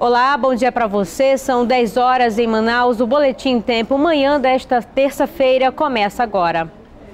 Olá, bom dia para você. São 10 horas em Manaus. O Boletim Tempo Manhã desta terça-feira começa agora.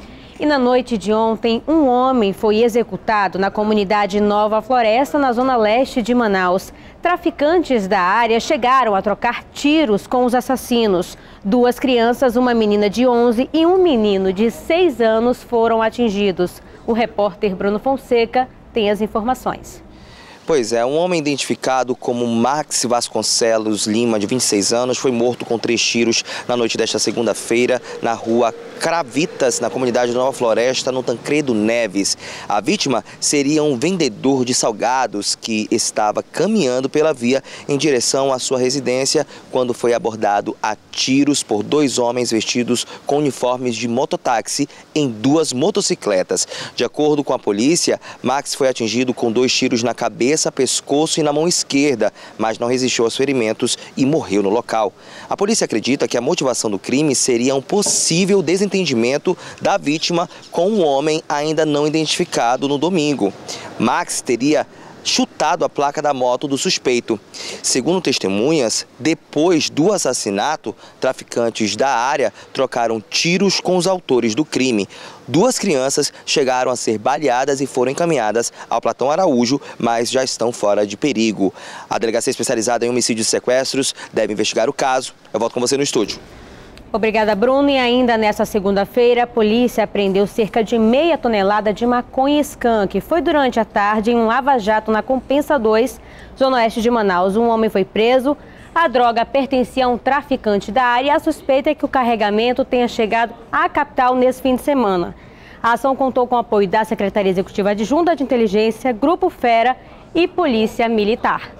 E na noite de ontem, um homem foi executado na comunidade Nova Floresta, na zona leste de Manaus. Traficantes da área chegaram a trocar tiros com os assassinos. 2 crianças, uma menina de 11 e um menino de 6 anos foram atingidos. O repórter Bruno Fonseca tem as informações. Pois é, um homem identificado como Max Vasconcelos Lima, de 26 anos, foi morto com 3 tiros na noite desta segunda-feira na rua Cravitas, na comunidade Nova Floresta, no Tancredo Neves. A vítima seria um vendedor de salgados que estava caminhando pela via em direção à sua residência quando foi abordado a tiros por 2 homens vestidos com uniformes de mototáxi em 2 motocicletas. De acordo com a polícia, Max foi atingido com 2 tiros na cabeça, pescoço e na mão esquerda, mas não resistiu aos ferimentos e morreu no local. A polícia acredita que a motivação do crime seria um possível desentendimento da vítima com um homem ainda não identificado no domingo. Max teria chutado a placa da moto do suspeito. Segundo testemunhas, depois do assassinato, traficantes da área trocaram tiros com os autores do crime. 2 crianças chegaram a ser baleadas e foram encaminhadas ao Platão Araújo, mas já estão fora de perigo. A delegacia especializada em homicídios e sequestros deve investigar o caso. Eu volto com você no estúdio. Obrigada, Bruno. E ainda nesta segunda-feira, a polícia apreendeu cerca de meia tonelada de maconha skunk. Foi durante a tarde em um lava-jato na Compensa 2, zona oeste de Manaus. Um homem foi preso. A droga pertencia a um traficante da área e a suspeita é que o carregamento tenha chegado à capital nesse fim de semana. A ação contou com o apoio da Secretaria Executiva Adjunta de Inteligência, Grupo Fera e Polícia Militar.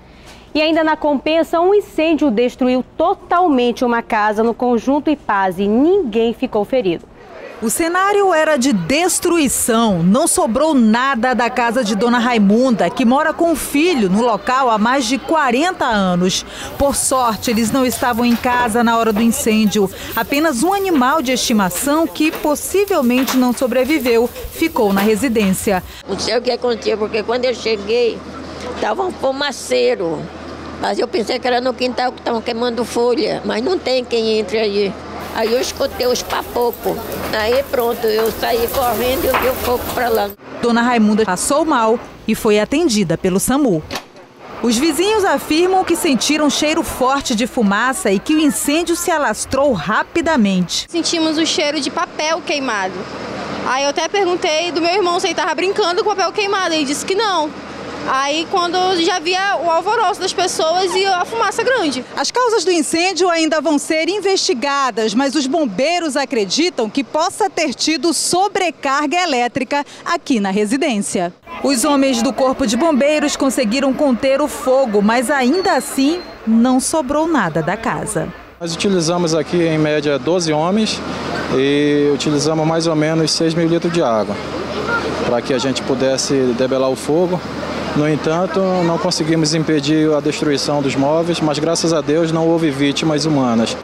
E ainda na Compensa, um incêndio destruiu totalmente uma casa no conjunto Ipaz e ninguém ficou ferido. O cenário era de destruição. Não sobrou nada da casa de Dona Raimunda, que mora com o filho no local há mais de 40 anos. Por sorte, eles não estavam em casa na hora do incêndio. Apenas um animal de estimação que possivelmente não sobreviveu ficou na residência. Não sei o que aconteceu, porque quando eu cheguei, estava um fumaceiro. Mas eu pensei que era no quintal que estavam queimando folha, mas não tem quem entre aí. Aí eu escutei os papocos. Aí pronto, eu saí correndo e eu vi o fogo para lá. Dona Raimunda passou mal e foi atendida pelo SAMU. Os vizinhos afirmam que sentiram um cheiro forte de fumaça e que o incêndio se alastrou rapidamente. Sentimos o cheiro de papel queimado. Aí eu até perguntei do meu irmão se ele estava brincando com papel queimado. Ele disse que não. Aí quando já via o alvoroço das pessoas e a fumaça grande. As causas do incêndio ainda vão ser investigadas, mas os bombeiros acreditam que possa ter tido sobrecarga elétrica aqui na residência. Os homens do Corpo de Bombeiros conseguiram conter o fogo, mas ainda assim não sobrou nada da casa. Nós utilizamos aqui em média 12 homens e utilizamos mais ou menos 6 mil litros de água para que a gente pudesse debelar o fogo. No entanto, não conseguimos impedir a destruição dos móveis, mas graças a Deus não houve vítimas humanas.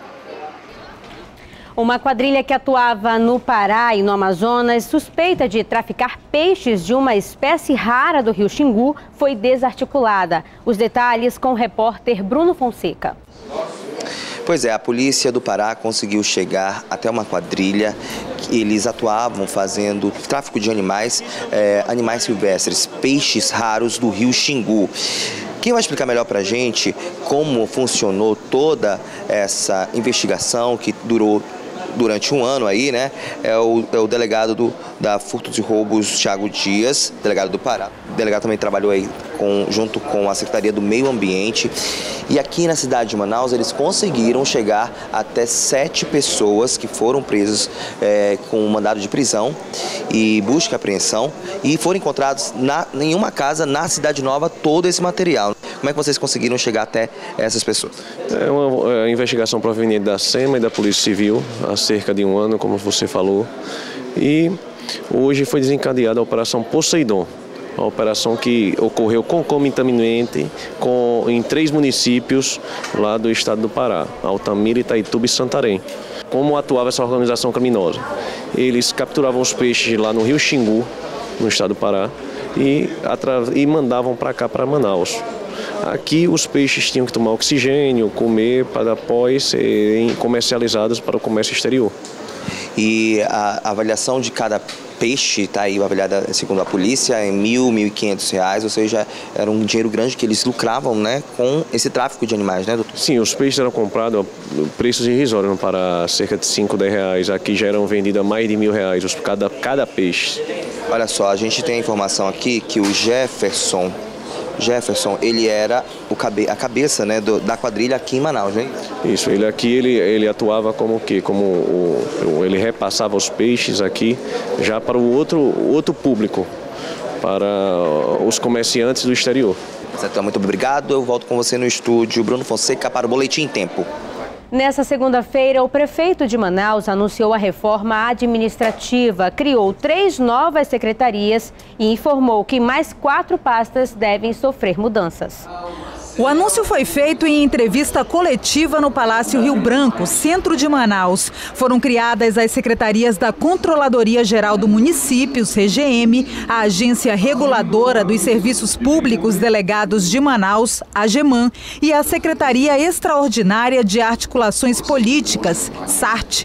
Uma quadrilha que atuava no Pará e no Amazonas, suspeita de traficar peixes de uma espécie rara do rio Xingu, foi desarticulada. Os detalhes com o repórter Bruno Fonseca. Pois é, a polícia do Pará conseguiu chegar até uma quadrilha. Eles atuavam fazendo tráfico de animais, animais silvestres, peixes raros do rio Xingu. Quem vai explicar melhor para a gente como funcionou toda essa investigação que durou durante um ano aí, né? É o delegado da Furtos e Roubos, Thiago Dias, delegado do Pará. O delegado também trabalhou aí junto com a Secretaria do Meio Ambiente. E aqui na cidade de Manaus, eles conseguiram chegar até 7 pessoas que foram presas com um mandado de prisão e busca e apreensão. E foram encontrados em uma casa na Cidade Nova todo esse material. Como é que vocês conseguiram chegar até essas pessoas? É uma investigação proveniente da SEMA e da Polícia Civil, há cerca de um ano, como você falou. E hoje foi desencadeada a Operação Poseidon, uma operação que ocorreu concomitantemente em 3 municípios lá do estado do Pará, Altamira, Itaituba e Santarém. Como atuava essa organização criminosa? Eles capturavam os peixes lá no rio Xingu, no estado do Pará, e mandavam para cá, para Manaus. aqui os peixes tinham que tomar oxigênio, comer para depois serem comercializados para o comércio exterior. E a avaliação de cada peixe está aí avaliada, segundo a polícia, em R$ 1.500, ou seja, era um dinheiro grande que eles lucravam, né, com esse tráfico de animais, né, doutor? Sim, os peixes eram comprados a preços irrisórios, para cerca de 5, 10 reais. Aqui já eram vendidos a mais de R$ 1.000 cada peixe. Olha só, a gente tem a informação aqui que o Jefferson, ele era a cabeça, né, da quadrilha aqui em Manaus, né? Isso, ele atuava como o quê? Ele repassava os peixes aqui já para o outro público, para os comerciantes do exterior. Então, muito obrigado, eu volto com você no estúdio. Bruno Fonseca para o Boletim em Tempo. Nessa segunda-feira, o prefeito de Manaus anunciou a reforma administrativa, criou 3 novas secretarias e informou que mais 4 pastas devem sofrer mudanças. O anúncio foi feito em entrevista coletiva no Palácio Rio Branco, centro de Manaus. Foram criadas as secretarias da Controladoria Geral do Município, CGM, a Agência Reguladora dos Serviços Públicos Delegados de Manaus, AGEMAN, e a Secretaria Extraordinária de Articulações Políticas, SART.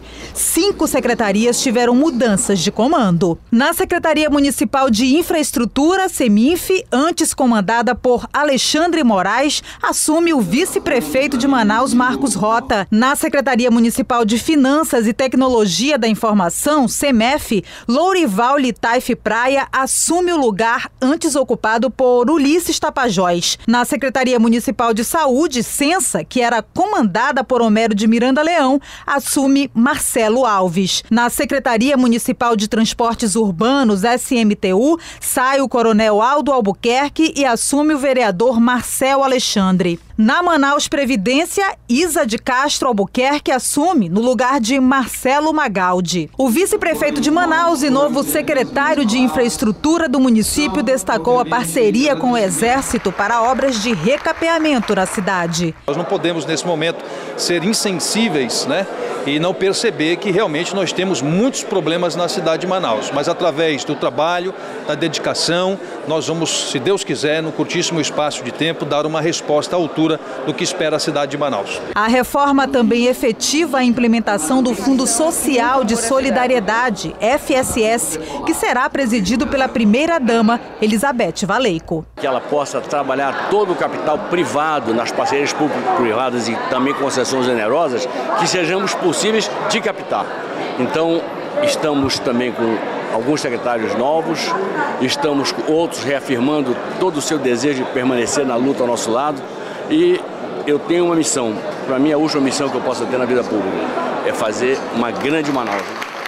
5 secretarias tiveram mudanças de comando. Na Secretaria Municipal de Infraestrutura, SEMINF, antes comandada por Alexandre Moraes, assume o vice-prefeito de Manaus, Marcos Rota. Na Secretaria Municipal de Finanças e Tecnologia da Informação, SEMEF, Lourival Litaif Praia assume o lugar antes ocupado por Ulisses Tapajós. Na Secretaria Municipal de Saúde, Censa, que era comandada por Homero de Miranda Leão, assume Marcelo Alves. Na Secretaria Municipal de Transportes Urbanos, SMTU, sai o Coronel Aldo Albuquerque e assume o vereador Marcel Alexandre. Na Manaus Previdência, Isa de Castro Albuquerque assume no lugar de Marcelo Magaldi. O vice-prefeito de Manaus e novo secretário de Infraestrutura do município destacou a parceria com o Exército para obras de recapeamento na cidade. Nós não podemos, nesse momento, ser insensíveis, né? E não perceber que realmente nós temos muitos problemas na cidade de Manaus. Mas através do trabalho, da dedicação, nós vamos, se Deus quiser, no curtíssimo espaço de tempo, dar uma resposta à altura do que espera a cidade de Manaus. A reforma também efetiva a implementação do Fundo Social de Solidariedade, FSS, que será presidido pela primeira-dama, Elizabeth Valeico. Que ela possa trabalhar todo o capital privado nas parcerias público-privadas e também concessões generosas, que sejamos possíveis de captar. Então, estamos também com alguns secretários novos, estamos com outros reafirmando todo o seu desejo de permanecer na luta ao nosso lado, e eu tenho uma missão, para mim a última missão que eu posso ter na vida pública, é fazer uma grande Manaus.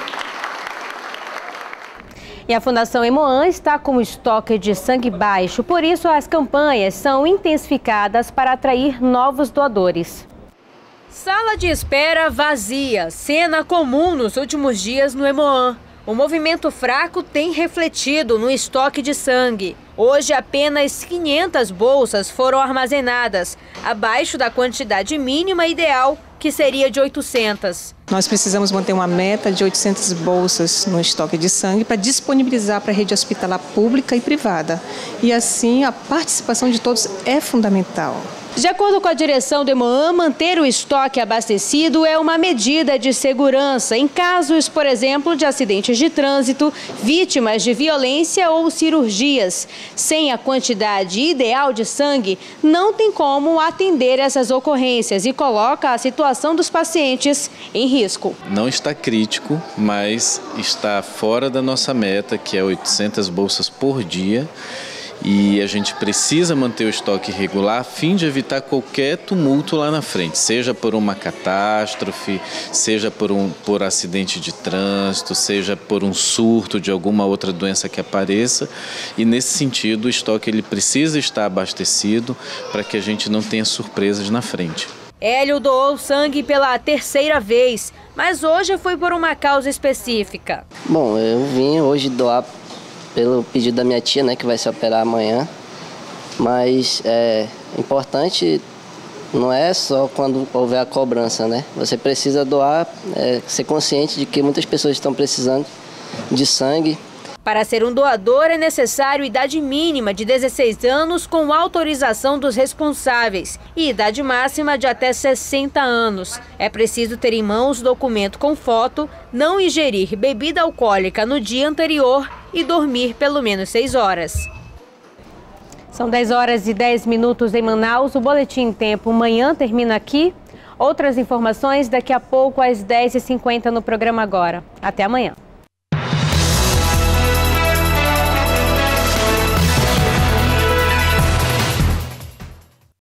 E a Fundação Emoan está com estoque de sangue baixo, por isso as campanhas são intensificadas para atrair novos doadores. Sala de espera vazia, cena comum nos últimos dias no Emoan. O movimento fraco tem refletido no estoque de sangue. Hoje, apenas 500 bolsas foram armazenadas, abaixo da quantidade mínima ideal, que seria de 800. Nós precisamos manter uma meta de 800 bolsas no estoque de sangue para disponibilizar para a rede hospitalar pública e privada. E assim, a participação de todos é fundamental. De acordo com a direção do Emoan, manter o estoque abastecido é uma medida de segurança em casos, por exemplo, de acidentes de trânsito, vítimas de violência ou cirurgias. Sem a quantidade ideal de sangue, não tem como atender essas ocorrências e coloca a situação dos pacientes em risco. Não está crítico, mas está fora da nossa meta, que é 800 bolsas por dia. E a gente precisa manter o estoque regular a fim de evitar qualquer tumulto lá na frente, seja por uma catástrofe, seja por acidente de trânsito, seja por um surto de alguma outra doença que apareça. E nesse sentido, o estoque ele precisa estar abastecido para que a gente não tenha surpresas na frente. Hélio doou sangue pela 3ª vez, mas hoje foi por uma causa específica. Bom, eu vim hoje doar pelo pedido da minha tia, né, que vai se operar amanhã. Mas é importante, não é só quando houver a cobrança, né? Você precisa doar, ser consciente de que muitas pessoas estão precisando de sangue. Para ser um doador é necessário idade mínima de 16 anos com autorização dos responsáveis e idade máxima de até 60 anos. É preciso ter em mãos documento com foto, não ingerir bebida alcoólica no dia anterior e dormir pelo menos 6 horas. São 10 horas e 10 minutos em Manaus. O Boletim Tempo Manhã termina aqui. Outras informações daqui a pouco às 10h50 no programa Agora. Até amanhã.